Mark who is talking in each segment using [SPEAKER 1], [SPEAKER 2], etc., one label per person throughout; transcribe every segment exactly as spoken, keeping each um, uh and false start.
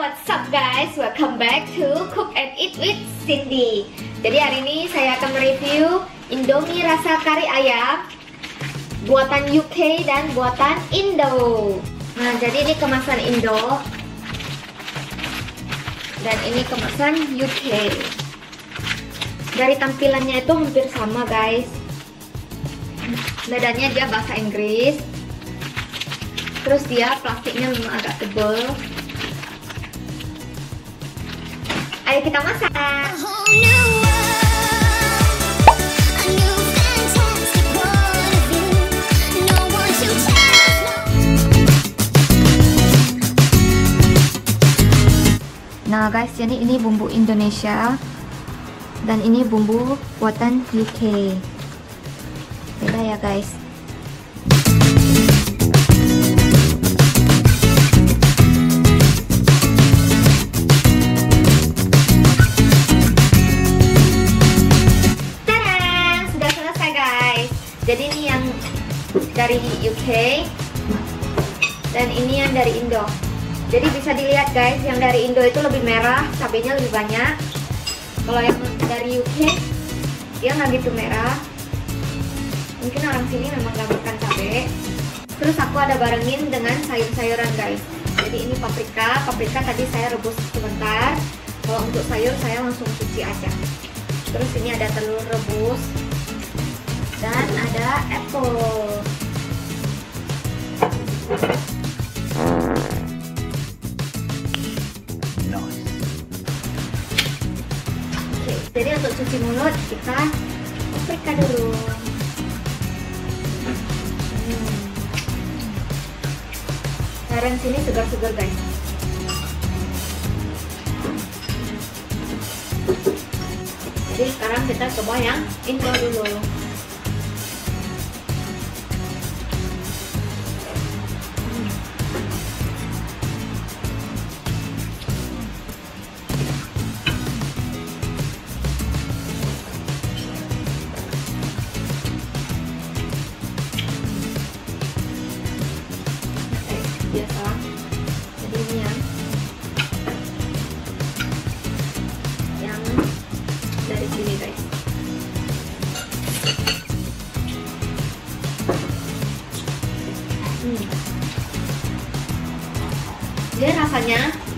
[SPEAKER 1] what's up guys? Welcome back to Cook and Eat with Cindy. Jadi hari ini saya akan mereview Indomie rasa kari ayam buatan U K dan buatan Indo. Nah, jadi ini kemasan Indo dan ini kemasan U K. Dari tampilannya itu hampir sama guys. Nadanya dia bahasa Inggris. Terus dia plastiknya memang agak tebal. Ayo kita masak. Nah guys, jadi ini bumbu Indonesia dan ini bumbu buatan U K. Beda ya guys. Jadi ini yang dari U K dan ini yang dari Indo. Jadi bisa dilihat guys, yang dari Indo itu lebih merah, cabenya lebih banyak. Kalau yang dari U K dia nggak gitu merah. Mungkin orang sini memang nggak makan cabai. Terus aku ada barengin dengan sayur-sayuran guys. Jadi ini paprika, paprika tadi saya rebus sebentar. Kalau untuk sayur saya langsung cuci aja. Terus ini ada telur rebus. Dan ada apple.
[SPEAKER 2] Nice.
[SPEAKER 1] Oke, jadi untuk cuci mulut kita paprika dulu. Hmm. Sayuran sini segar-segar guys. Jadi sekarang kita coba yang Indo dulu. Biasa, jadi ini yang yang dari sini guys. Hmm. Dia rasanya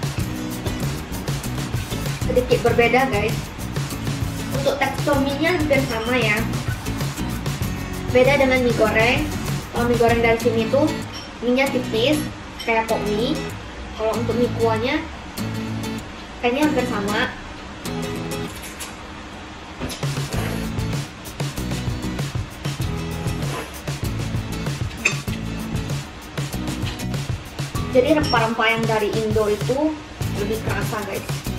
[SPEAKER 1] sedikit berbeda guys. Untuk tekstur mie-nya hampir sama ya. Beda dengan mie goreng. Kalau mie goreng dari sini tuh mie-nya tipis kayak pok mie. Kalau untuk mie kuahnya kayaknya hampir sama. Jadi rempah-rempah yang dari Indo itu lebih kerasa guys.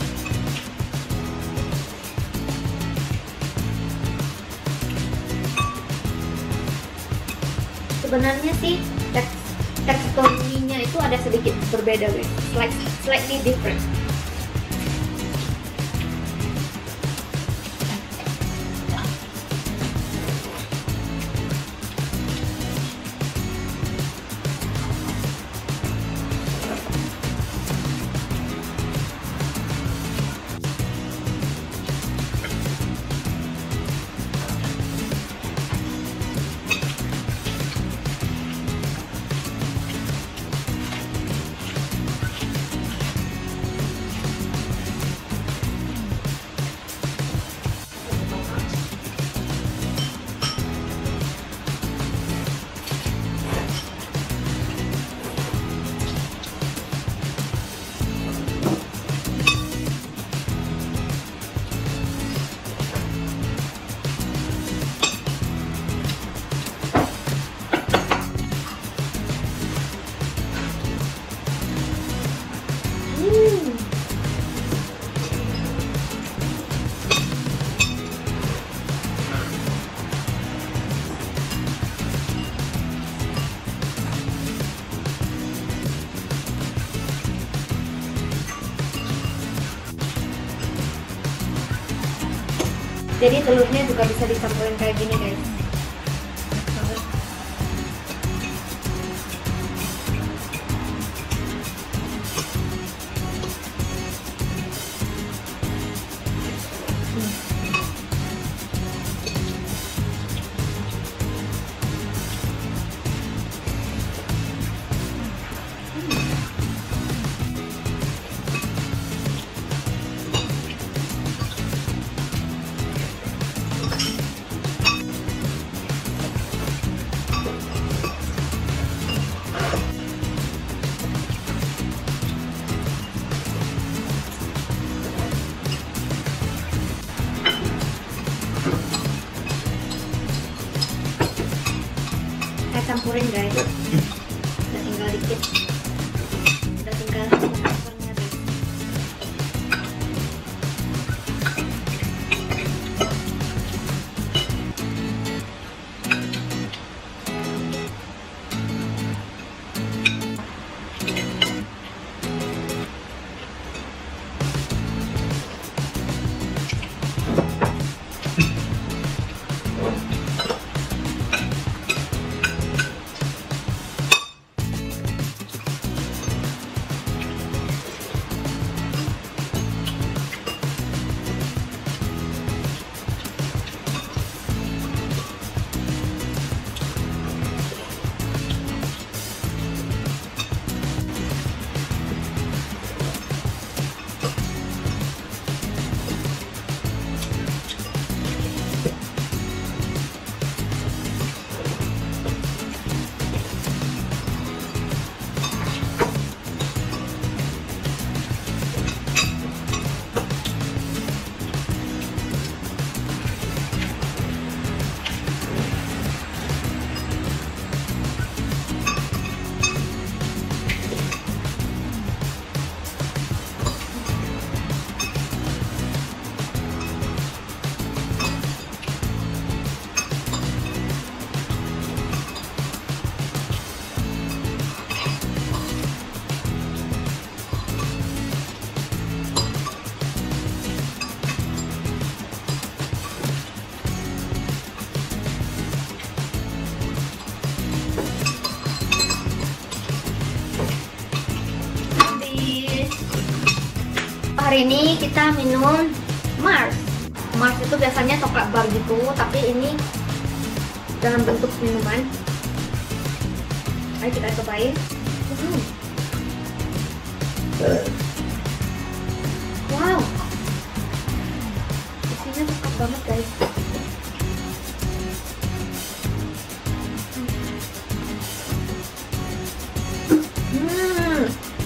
[SPEAKER 1] Sebenarnya sih tekstur mie-nya itu ada sedikit berbeda guys, like slightly different. Jadi telurnya juga bisa dicampurin kayak gini guys. campurin guys. Udah tinggal dikit. Udah tinggal covernya guys. Hari ini kita minum Mars. Mars itu biasanya coklat bar gitu, tapi ini dalam bentuk minuman. Ayo kita cobain. Hmm. Wow, isinya coklat banget guys. Hmm.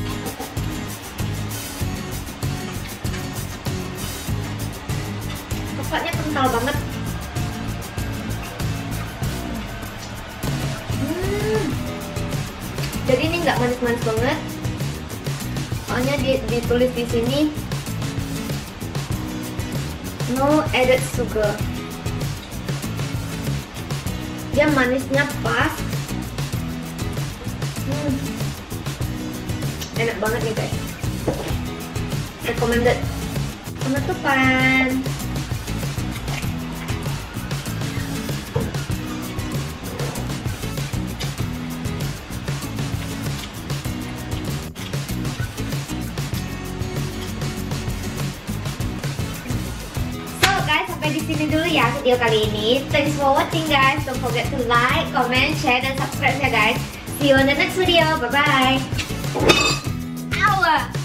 [SPEAKER 1] Coklatnya kental banget. Hmm. Jadi ini nggak manis-manis banget. Soalnya di, ditulis di sini no added sugar. Dia manisnya pas. Hmm. Enak banget nih guys. Recommended. Penutupan. Sampai di sini dulu ya video kali ini. Thanks for watching guys. Don't forget to like, comment, share, dan subscribe ya guys. See you on the next video. Bye bye. Ow!